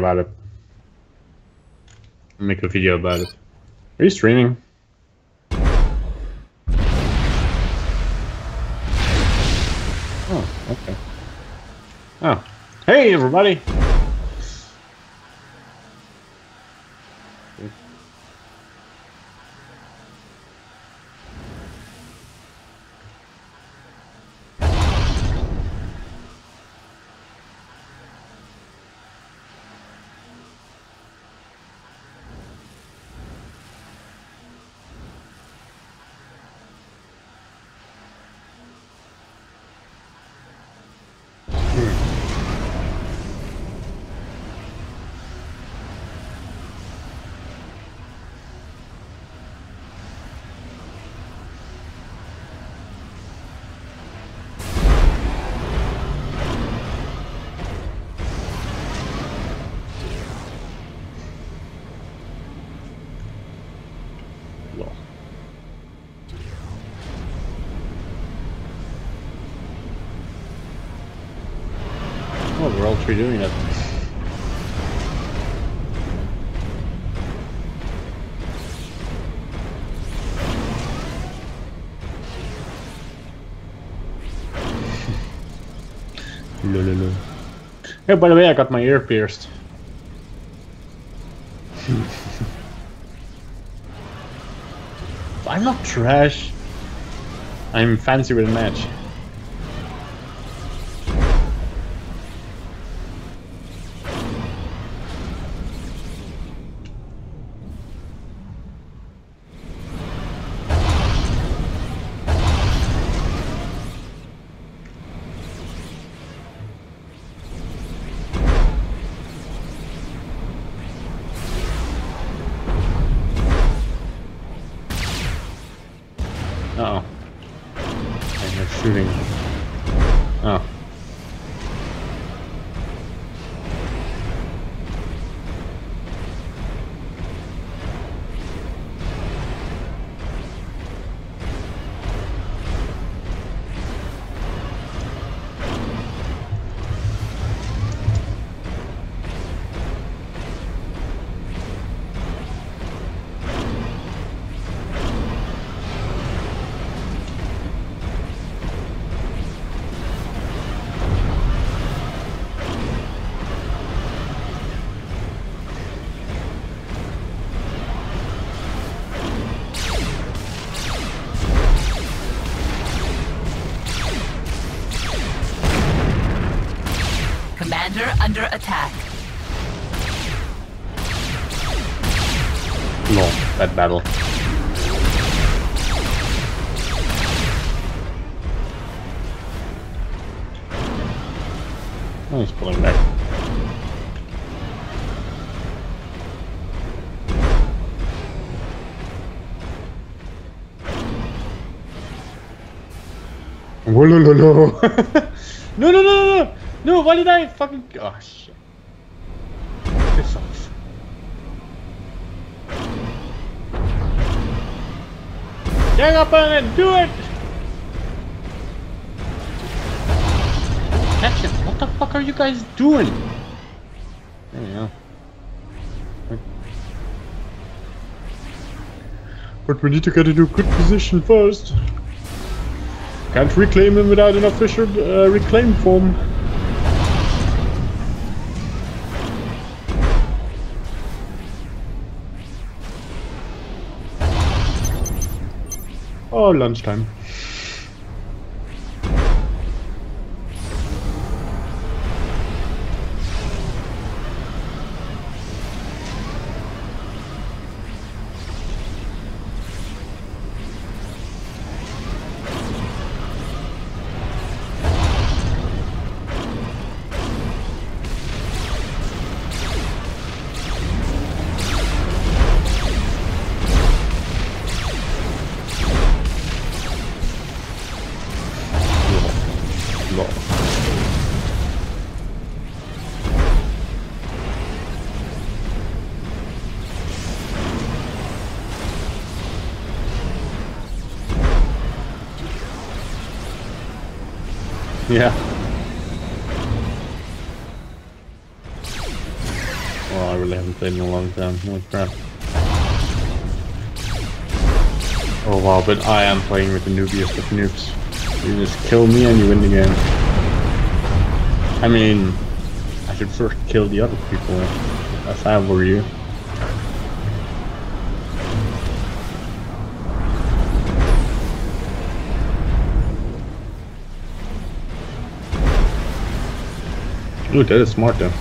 about it. I'll make a video about it. Are you streaming? Oh, okay. Oh. Hey, everybody! Oh, we're all three doing that. Lololo. Hey, by the way, I got my ear pierced. I'm not trash. I'm fancy with a match. Uh-oh. And they're shooting. Oh. Commander under attack. No, bad battle. Oh, he's pulling back. Whoa, no, no, no. No, no, no, no, no. No, why did I fucking... Oh, shit. Piss off. Gang up on it! Do it! Catch it! What the fuck are you guys doing? There we go. But we need to get into a good position first. Can't reclaim him without an official reclaim form. Oh, lunchtime. Yeah. Well, I really haven't played in a long time. Holy crap. Oh wow, but I am playing with the noobiest of noobs. You just kill me and you win the game. I mean, I should first kill the other people, if I were you. Ooh, that is smart though.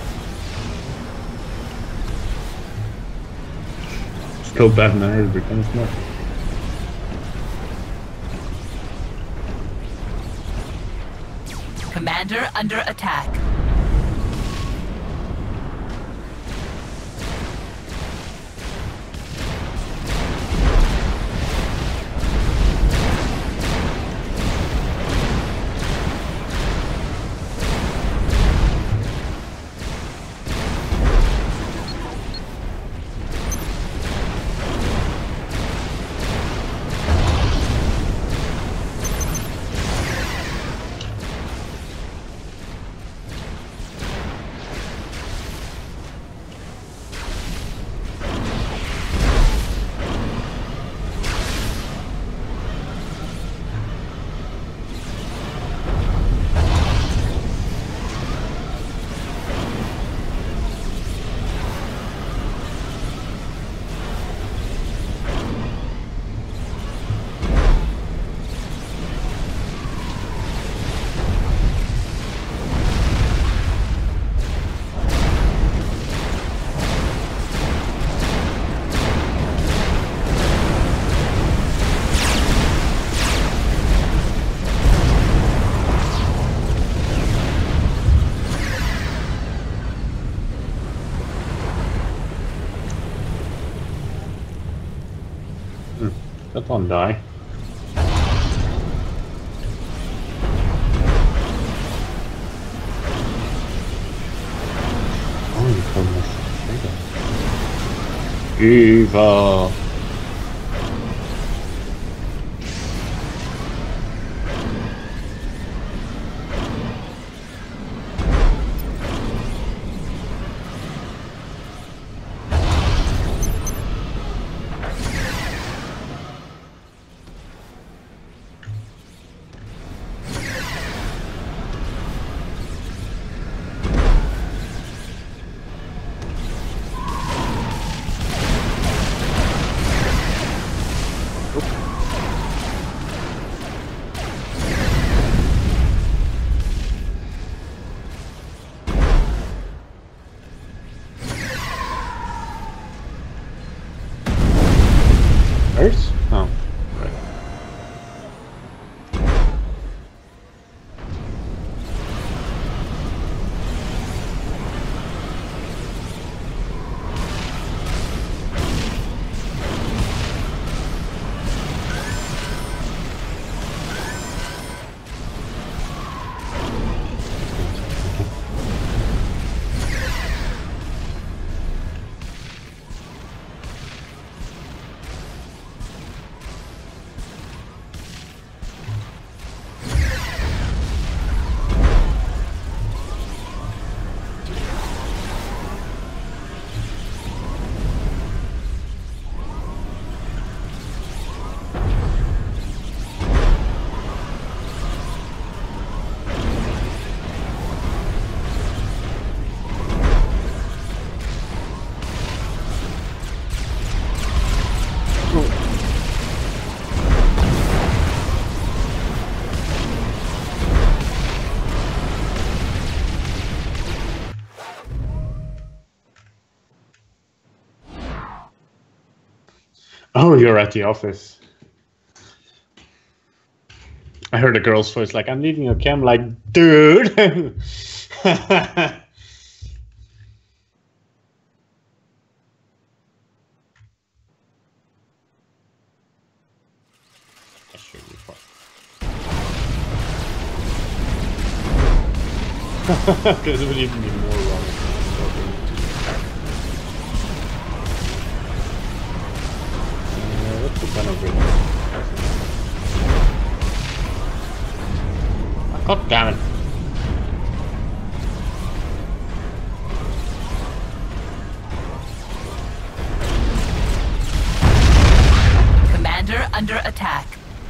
Still bad manners, but kind of smart. Commander under attack. That one die. Oh, you call this evil. First? Oh, right. Oh, you're at the office. I heard a girl's voice like, I'm leaving your cam, like, dude. That should be fun. Because it would even be more wrong. What's the gun over here? God damn it. under attack.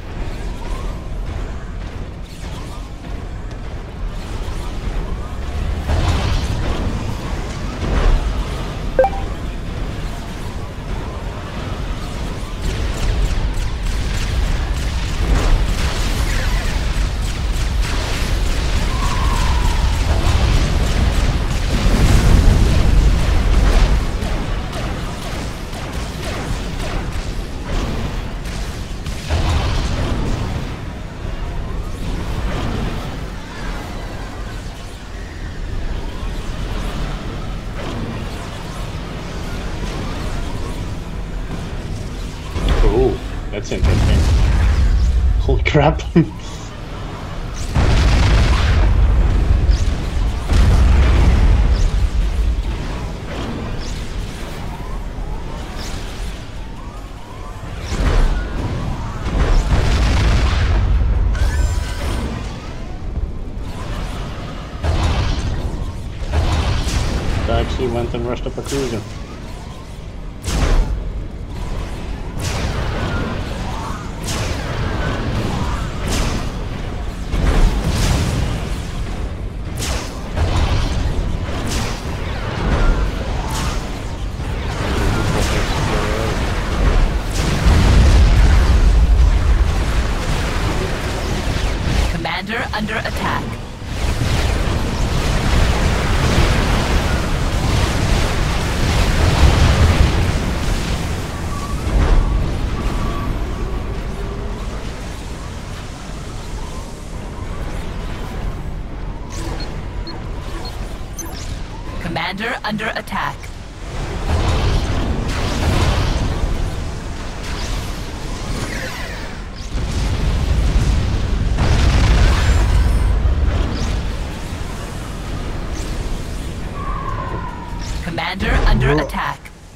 That's interesting. Holy crap. I actually went and rushed up a cruiser. Under attack. Commander under attack. Commander under attack.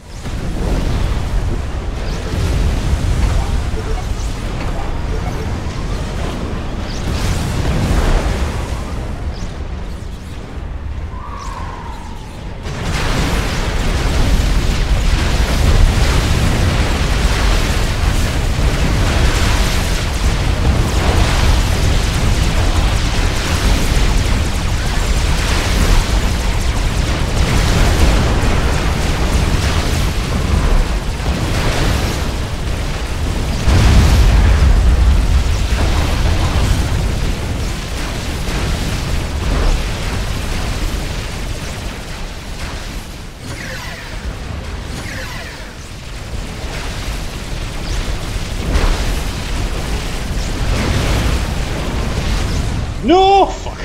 No! Fuck!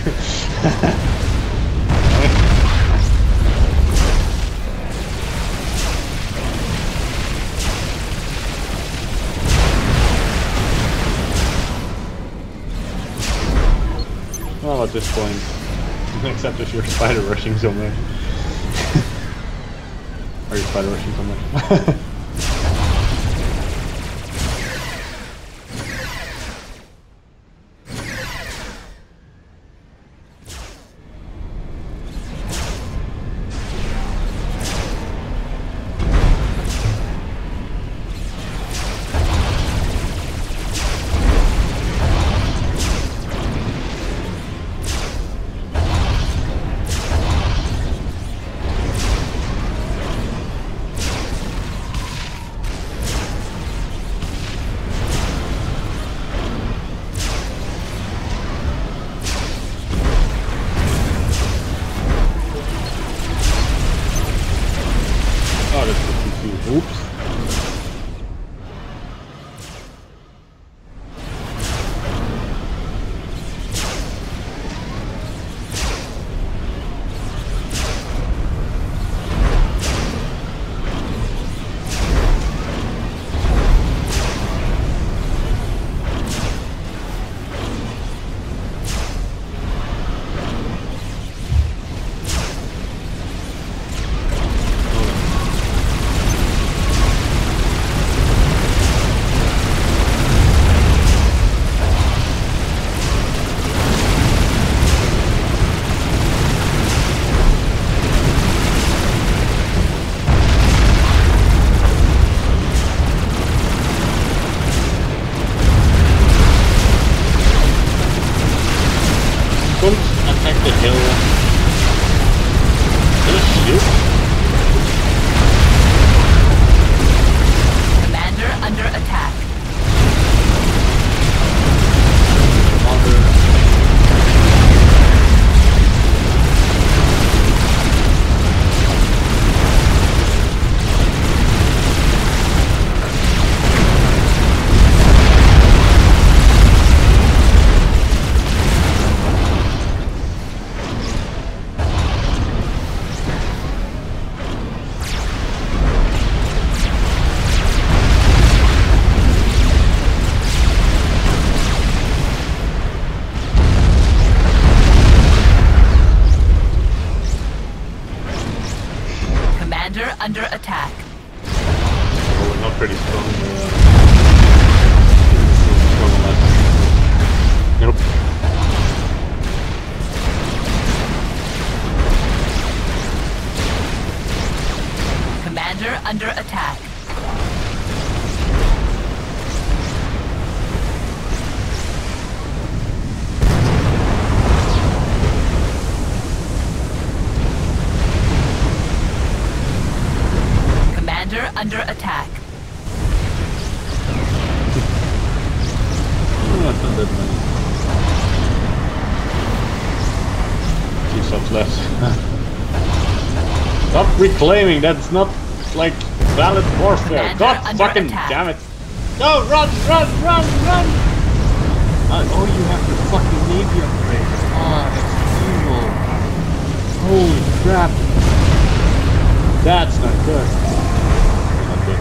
Well, at this point, except if you're spider rushing so much. Are you spider rushing so much? Oh, that's the CQ. Oops. under attack. Oh, we're not pretty strong. Nope. Commander under attack. Commander under attack. Oh, that's not that many. 2 subs left. Stop reclaiming, that's not like valid warfare. Commander God under fucking attack. damn it. No, run! Oh, you have the fucking Navy upgrade. Ah, that's evil. Holy crap. That's not good. Not good.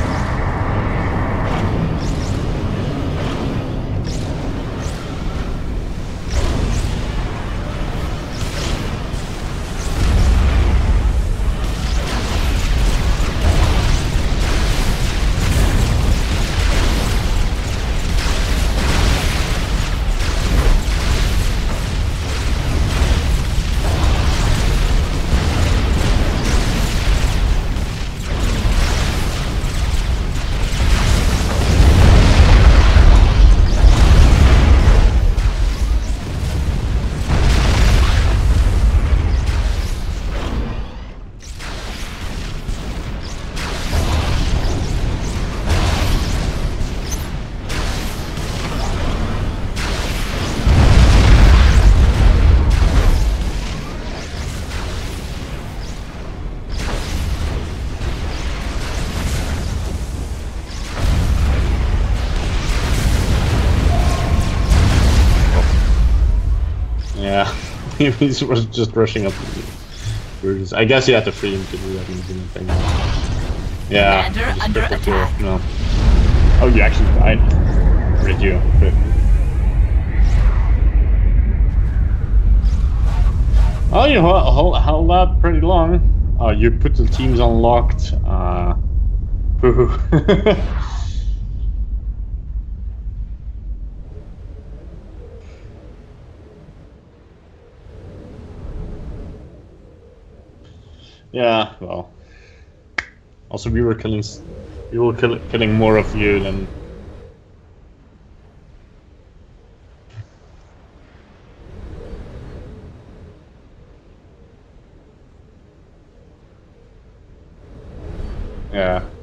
Yeah, he was just rushing up. I guess you had to free him to do that thing. Yeah. Commander under attack. No. Oh, you actually died. Or did you? Good. Oh, you held out pretty long. Oh, you put the teams on locked. Yeah, well. Also, we were killing more of you than. Yeah.